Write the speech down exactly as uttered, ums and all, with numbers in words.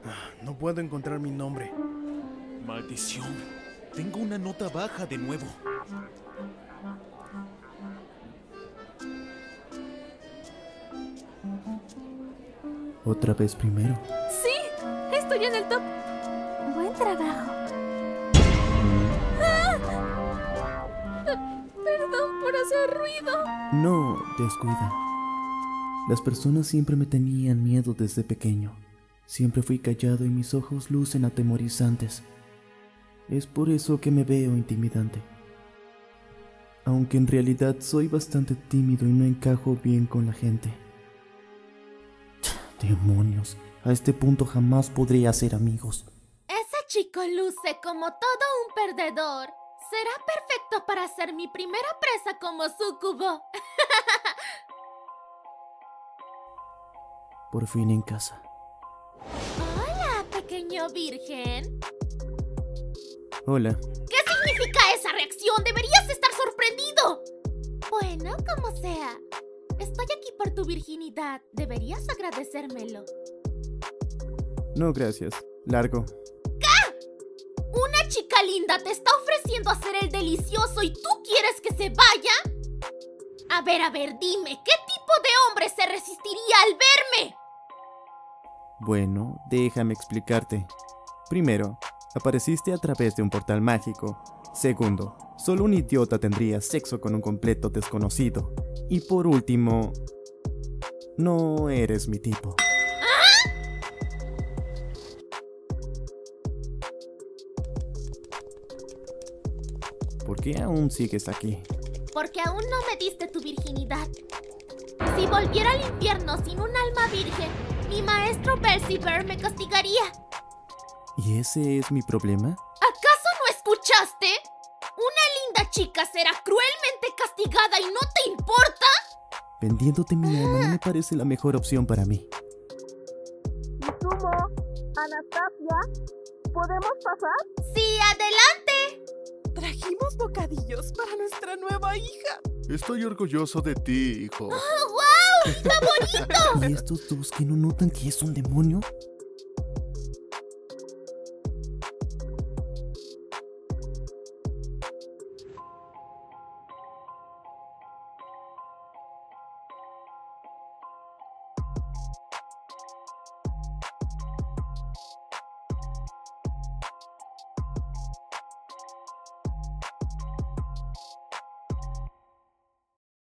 No puedo encontrar mi nombre. Maldición. Tengo una nota baja de nuevo. Otra vez primero. Sí, estoy en el top. Buen trabajo. ¡Ah! Perdón por hacer ruido. No, descuida. Las personas siempre me tenían miedo desde pequeño. Siempre fui callado y mis ojos lucen atemorizantes. Es por eso que me veo intimidante. Aunque en realidad soy bastante tímido y no encajo bien con la gente. Demonios, a este punto jamás podré hacer amigos. Ese chico luce como todo un perdedor. Será perfecto para ser mi primera presa como súcubo. Por fin en casa. Hola, pequeño virgen. Hola. ¿Qué significa esa reacción? Deberías estar sorprendido. Bueno, como sea. Estoy aquí por tu virginidad. Deberías agradecérmelo. No, gracias. Largo. ¿Qué? ¿Una chica linda te está ofreciendo hacer el delicioso y tú quieres que se vaya? A ver, a ver, dime, ¿qué tipo de hombre se resistiría al verme? Bueno, déjame explicarte. Primero, apareciste a través de un portal mágico. Segundo, solo un idiota tendría sexo con un completo desconocido. Y por último, no eres mi tipo. ¿Ah? ¿Por qué aún sigues aquí? Porque aún no me diste tu virginidad. Si volviera al infierno sin un alma virgen, mi maestro Belciber me castigaría. ¿Y ese es mi problema? ¿Acaso no escuchaste? Una linda chica será cruelmente castigada y no te importa. Vendiéndote mi alma no me parece la mejor opción para mí. Izumo, Anastasia, ¿podemos pasar? Sí, adelante. Trajimos bocadillos para nuestra nueva hija. Estoy orgulloso de ti, hijo. ¡Oh, wow! ¡Qué bonito! ¿Y estos dos que no notan que es un demonio?